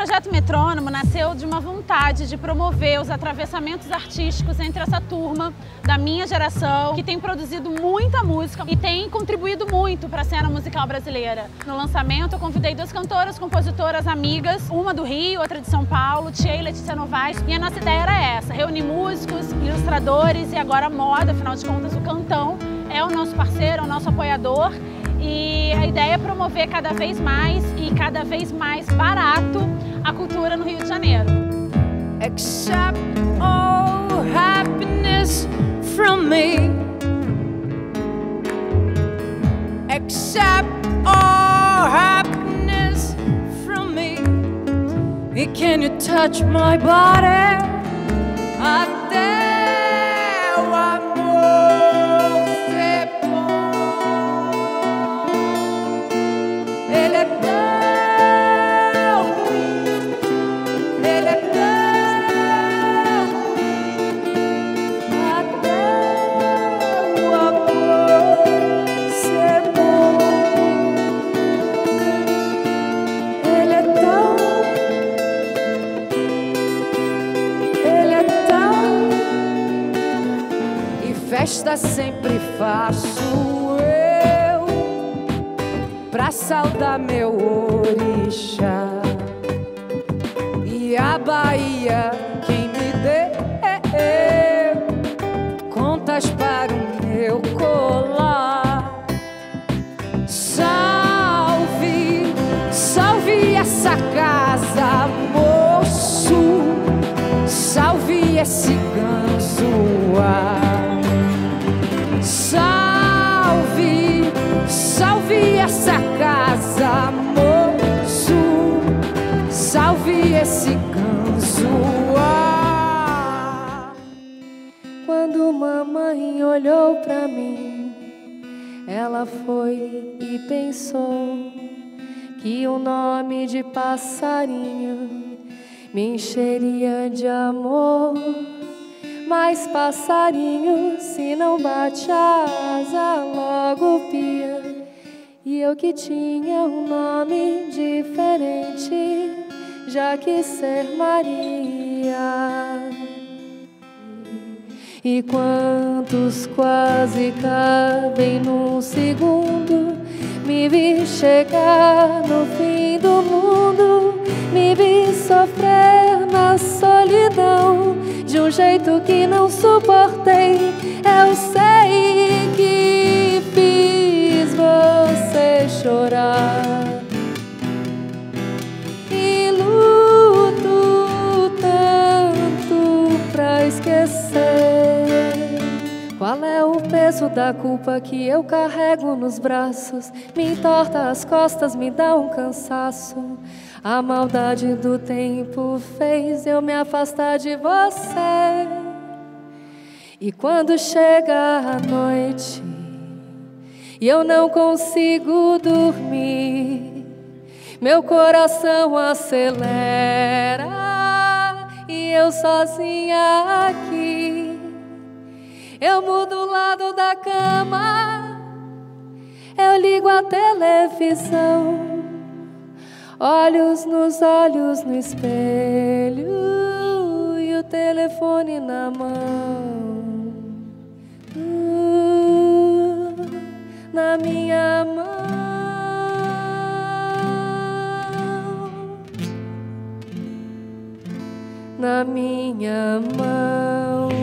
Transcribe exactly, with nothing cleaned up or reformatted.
projeto Metrônomo nasceu de uma vontade de promover os atravessamentos artísticos entre essa turma da minha geração, que tem produzido muita música e tem contribuído muito para a cena musical brasileira. No lançamento, eu convidei duas cantoras, compositoras amigas, uma do Rio, outra de São Paulo, Tia e Letícia Novaes, e a nossa ideia era essa, reunir músicos, ilustradores e agora moda, afinal de contas o Cantão é o nosso parceiro, é o nosso apoiador. E a ideia é promover cada vez mais e cada vez mais barato a cultura no Rio de Janeiro. Accept all happiness from me. Accept all happiness from me. And can you touch my body? Até o amor ser bom. Ele é tão ruim, ele é tão ruim, até o amor ser bom. Ele é tão, ele é tão. E festa sempre faço pra saudar meu orixá. E a Bahia quem me deu contas para o meu colar. Salve, salve essa casa, moço. Salve esse ganso ar. Salve, salve essa casa, moço. Salve esse ganso ar. Quando mamãe olhou pra mim, ela foi e pensou que o nome de passarinho me encheria de amor. Mas passarinho, se não bate a asa, logo pia. E eu que tinha um nome diferente, já quis ser Maria. E quantos quase cabem num segundo, me vi chegar no fim do mundo, me vi sofrer na solidão, de um jeito que não suportei. Eu sei que fiz você chorar e luto tanto pra esquecer. Qual é o peso da culpa que eu carrego nos braços? Me entorta as costas, me dá um cansaço. A maldade do tempo fez eu me afastar de você. E quando chega a noite e eu não consigo dormir, meu coração acelera e eu sozinha aqui. Eu mudo o lado da cama, eu ligo a televisão, olhos nos olhos no espelho e o telefone na mão, uh, na minha mão, na minha mão.